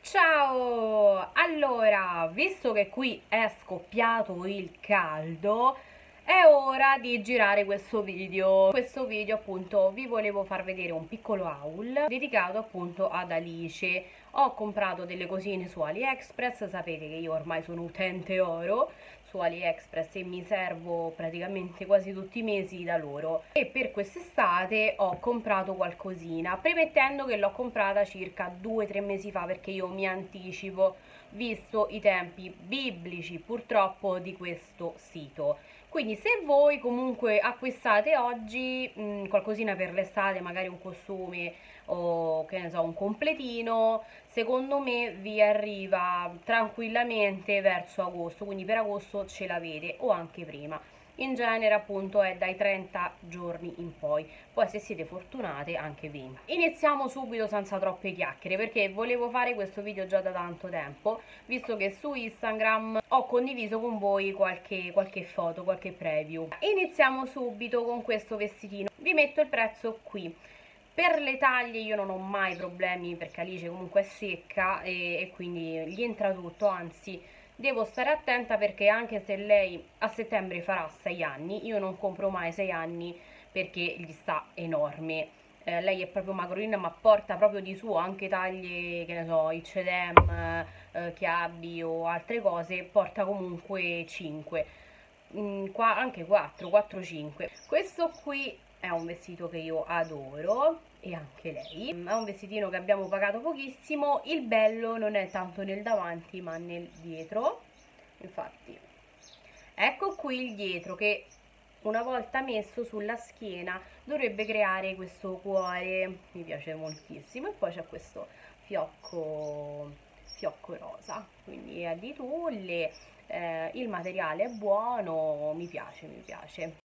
Ciao! Allora, visto che qui è scoppiato il caldo, è ora di girare questo video. Questo video appunto vi volevo far vedere un piccolo haul dedicato appunto ad Alice. Ho comprato delle cosine su AliExpress, sapete che io ormai sono utente oro su AliExpress e mi servo praticamente quasi tutti i mesi da loro. E per quest'estate ho comprato qualcosina, premettendo che l'ho comprata circa 2-3 mesi fa perché io mi anticipo, visto i tempi biblici purtroppo di questo sito. Quindi se voi comunque acquistate oggi qualcosina per l'estate, magari un costume o che ne so, un completino, secondo me vi arriva tranquillamente verso agosto, quindi per agosto ce l'avete o anche prima. In genere appunto è dai 30 giorni in poi se siete fortunate anche 20. Iniziamo subito senza troppe chiacchiere perché volevo fare questo video già da tanto tempo, visto che su Instagram ho condiviso con voi qualche foto, qualche preview. Iniziamo subito con questo vestitino, vi metto il prezzo qui. Per le taglie io non ho mai problemi perché Alice comunque è secca e quindi gli entra tutto, anzi devo stare attenta perché anche se lei a settembre farà 6 anni, io non compro mai 6 anni perché gli sta enorme. Lei è proprio magrolina ma porta proprio di suo anche taglie, che ne so, H&M, chiavi o altre cose, porta comunque 5. Qua anche 4, 4, 5. Questo qui è un vestito che io adoro e anche lei. È un vestitino che abbiamo pagato pochissimo. Il bello non è tanto nel davanti ma nel dietro. Infatti, ecco qui il dietro che una volta messo sulla schiena dovrebbe creare questo cuore. Mi piace moltissimo. E poi c'è questo fiocco rosa, quindi è di tulle. Il materiale è buono, mi piace, mi piace.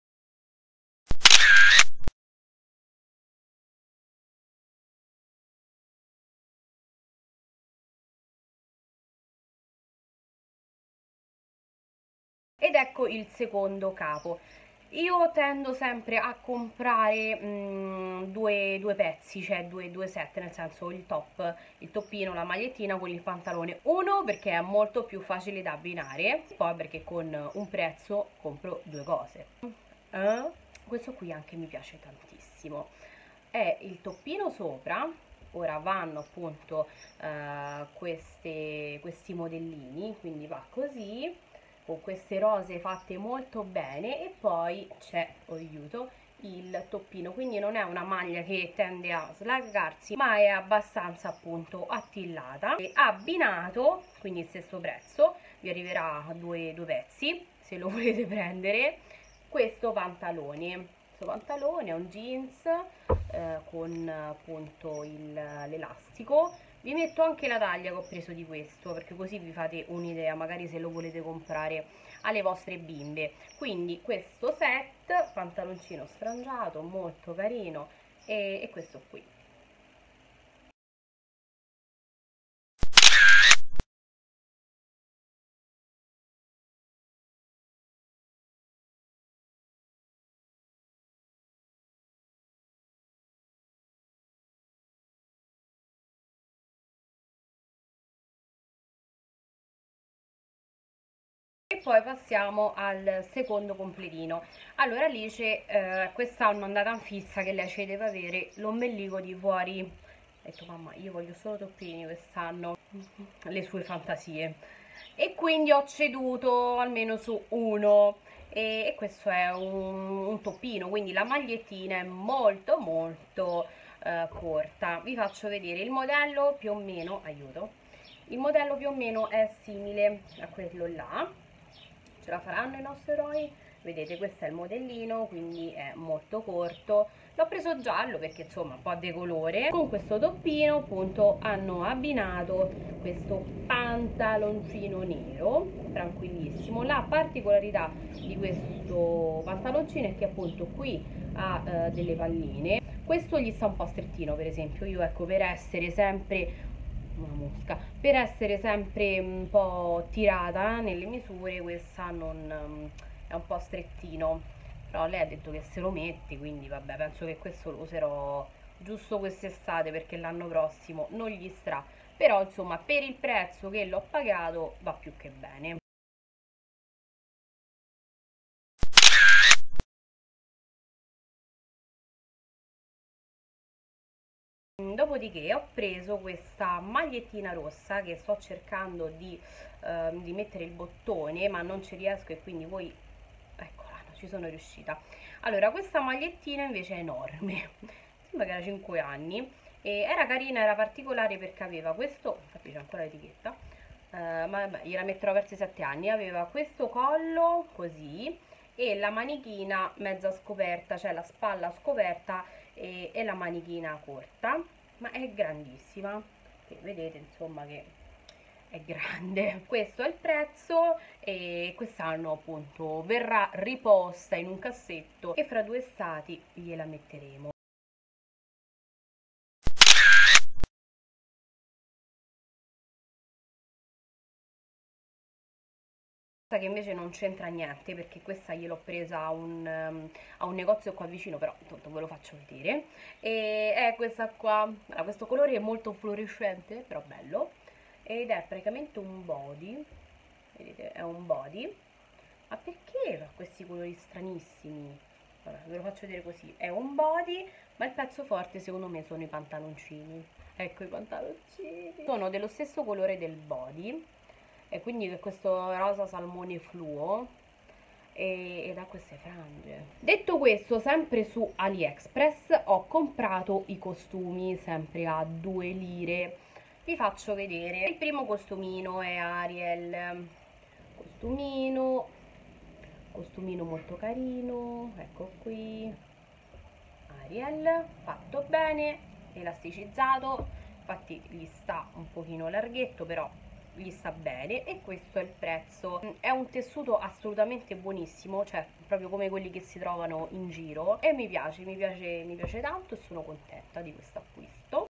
Ed ecco il secondo capo. Io tendo sempre a comprare due pezzi, cioè due set, nel senso il top, il toppino, la magliettina con il pantalone. Uno perché è molto più facile da abbinare, poi perché con un prezzo compro due cose. Questo qui anche mi piace tantissimo. È il toppino sopra. Ora vanno appunto questi modellini, quindi va così con queste rose fatte molto bene e poi c'è, oh aiuto, il toppino, quindi non è una maglia che tende a slargarsi ma è abbastanza appunto attillata e abbinato, quindi stesso prezzo, vi arriverà due pezzi se lo volete prendere, questo pantalone. Questo pantalone è un jeans con appunto l'elastico. Vi metto anche la taglia che ho preso di questo perché così vi fate un'idea magari se lo volete comprare alle vostre bimbe. Quindi questo set, pantaloncino sfrangiato molto carino e questo qui. E poi passiamo al secondo completino. Allora Alice quest'anno è andata in fissa che lei ci deve avere l'ombelico di fuori. Ho detto mamma io voglio solo toppini quest'anno, le sue fantasie. E quindi ho ceduto almeno su uno e questo è un toppino, quindi la magliettina è molto molto corta. Vi faccio vedere il modello più o meno, aiuto, il modello più o meno è simile a quello là. Ce la faranno i nostri eroi? Vedete, questo è il modellino, quindi è molto corto. L'ho preso giallo perché insomma un po' decolore. Con questo toppino appunto hanno abbinato questo pantaloncino nero, tranquillissimo. La particolarità di questo pantaloncino è che appunto qui ha delle palline. Questo gli sta un po' strettino, per esempio. Io ecco, per essere sempre una mosca, per essere sempre un po' tirata nelle misure, questa non è un po' strettino, però lei ha detto che se lo mette, quindi vabbè, penso che questo lo userò giusto quest'estate perché l'anno prossimo non gli starà. però insomma per il prezzo che l'ho pagato va più che bene. Dopodiché ho preso questa magliettina rossa che sto cercando di mettere il bottone, ma non ci riesco e quindi voi, eccola, non ci sono riuscita. Allora, questa magliettina invece è enorme, sembra che era 5 anni, e era carina, era particolare perché aveva questo, infatti c'è ancora l'etichetta, ma vabbè, gliela metterò verso i 7 anni, aveva questo collo così e la manichina mezza scoperta, cioè la spalla scoperta e la manichina corta, ma è grandissima, che vedete insomma che è grande. Questo è il prezzo e quest'anno appunto verrà riposta in un cassetto e fra 2 estati gliela metteremo. Che invece non c'entra niente perché questa gliel'ho presa a un negozio qua vicino, però intanto ve lo faccio vedere, e è questa qua. Allora, questo colore è molto fluorescente però bello ed è praticamente un body, vedete, è un body, ma perché ha questi colori stranissimi? Vabbè, ve lo faccio vedere così, è un body ma il pezzo forte secondo me sono i pantaloncini. Ecco i pantaloncini, sono dello stesso colore del body e quindi questo rosa salmone fluo ed ha queste frange. Detto questo, sempre su AliExpress ho comprato i costumi sempre a 2 lire. Vi faccio vedere. Il primo costumino è Ariel, costumino, costumino molto carino, ecco qui, Ariel, fatto bene, elasticizzato, infatti gli sta un pochino larghetto però gli sta bene e questo è il prezzo. È un tessuto assolutamente buonissimo, cioè proprio come quelli che si trovano in giro e mi piace, mi piace tanto e sono contenta di questo acquisto.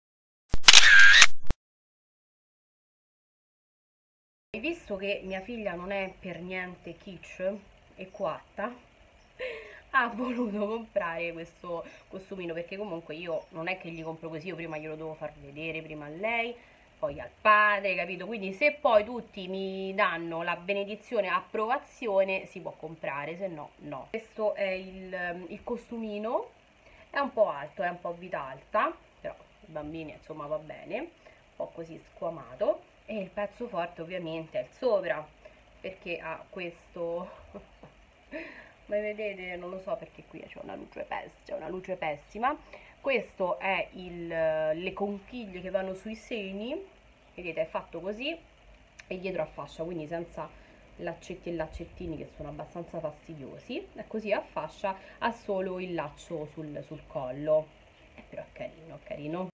Visto che mia figlia non è per niente kitsch e coatta, ha voluto comprare questo costumino perché comunque io non è che gli compro così, io prima glielo devo far vedere, prima a lei, poi al padre, capito? Quindi se poi tutti mi danno la benedizione, approvazione, si può comprare, se no, no. Questo è il costumino, è un po' alto, è un po' vita alta, però i bambini insomma va bene, un po' così squamato e il pezzo forte ovviamente è il sopra perché ha questo ma vedete, non lo so perché qui c'è una luce pessima. Questo è le conchiglie che vanno sui seni, vedete è fatto così e dietro a fascia, quindi senza laccetti e laccettini che sono abbastanza fastidiosi, e così a fascia ha solo il laccio sul collo, però è carino, carino.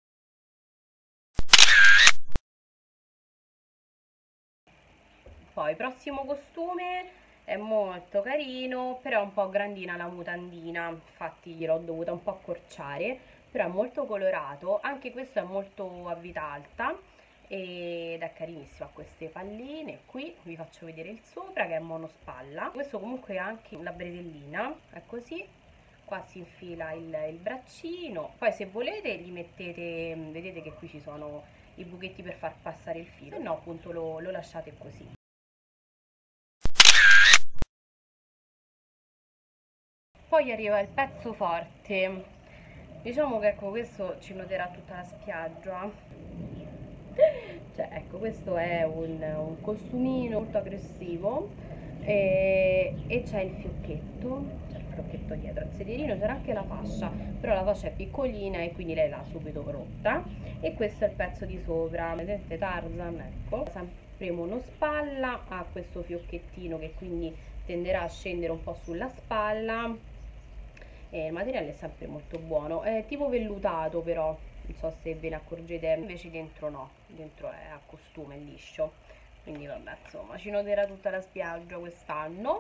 Poi prossimo costume è molto carino, però è un po' grandina la mutandina, infatti gliel'ho dovuta un po' accorciare, però è molto colorato, anche questo è molto a vita alta ed è carinissimo, ha queste palline, qui vi faccio vedere il sopra che è monospalla, questo comunque ha anche la bretellina, è così, qua si infila il braccino, poi se volete gli mettete, vedete che qui ci sono i buchetti per far passare il filo, se no appunto lo lasciate così. Poi arriva il pezzo forte, diciamo che ecco questo ci noterà tutta la spiaggia, cioè ecco questo è un costumino molto aggressivo e c'è il fiocchetto dietro al sedierino, c'era anche la fascia, però la fascia è piccolina e quindi lei l'ha subito rotta e questo è il pezzo di sopra, vedete Tarzan, ecco, sempre monospalla, ha questo fiocchettino che quindi tenderà a scendere un po' sulla spalla e il materiale è sempre molto buono, è tipo vellutato però, non so se ve ne accorgete, invece dentro no, dentro è a costume, è liscio, quindi vabbè insomma ci noterà tutta la spiaggia quest'anno.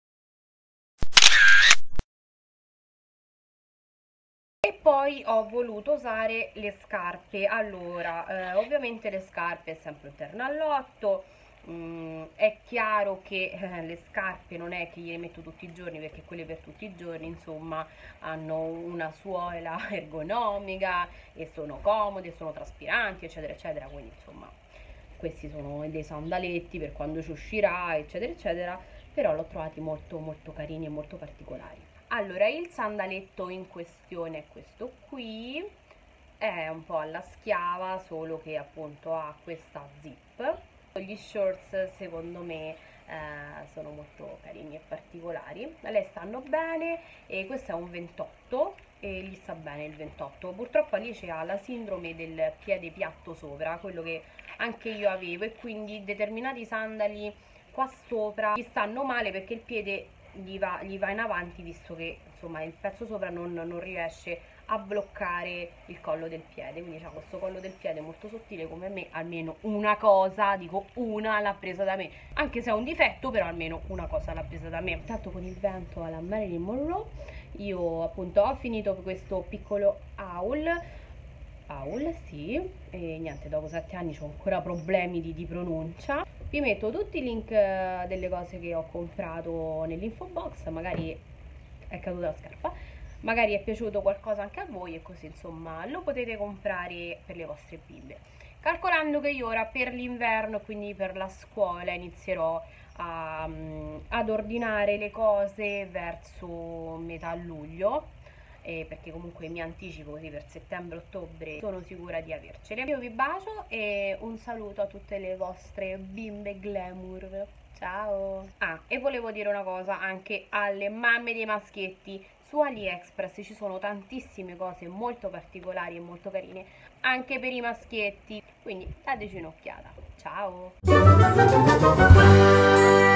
E poi ho voluto usare le scarpe, allora ovviamente le scarpe è sempre un ternallotto, È chiaro che le scarpe non è che gliele metto tutti i giorni, perché quelle per tutti i giorni insomma hanno una suola ergonomica e sono comode, sono traspiranti eccetera eccetera, quindi insomma questi sono dei sandaletti per quando ci uscirà eccetera eccetera, però l'ho trovati molto molto carini e molto particolari. Allora, il sandaletto in questione è questo qui, è un po' alla schiava, solo che appunto ha questa zip. Gli shorts secondo me sono molto carini e particolari, a lei stanno bene, e questo è un 28 e gli sta bene il 28. Purtroppo Alice ha la sindrome del piede piatto sopra, quello che anche io avevo, e quindi determinati sandali qua sopra gli stanno male perché il piede gli va in avanti, visto che insomma il pezzo sopra non riesce a bloccare il collo del piede, quindi c'ha questo collo del piede molto sottile come me. Almeno una cosa, dico una, l'ha presa da me, anche se è un difetto, però almeno una cosa l'ha presa da me. Tanto con il vento alla Marilyn Monroe. Io appunto ho finito questo piccolo haul, sì, e niente, dopo 7 anni ho ancora problemi di pronuncia. Vi metto tutti i link delle cose che ho comprato nell'info box, magari è caduta la scarpa, magari è piaciuto qualcosa anche a voi, e così insomma lo potete comprare per le vostre bimbe. Calcolando che io ora per l'inverno, quindi per la scuola, inizierò ad ordinare le cose verso metà luglio, perché comunque mi anticipo, così per settembre-ottobre sono sicura di avercele. Io vi bacio e un saluto a tutte le vostre bimbe glamour. Ciao! Ah, e volevo dire una cosa anche alle mamme dei maschietti. Su AliExpress ci sono tantissime cose molto particolari e molto carine anche per i maschietti, quindi dateci un'occhiata. Ciao!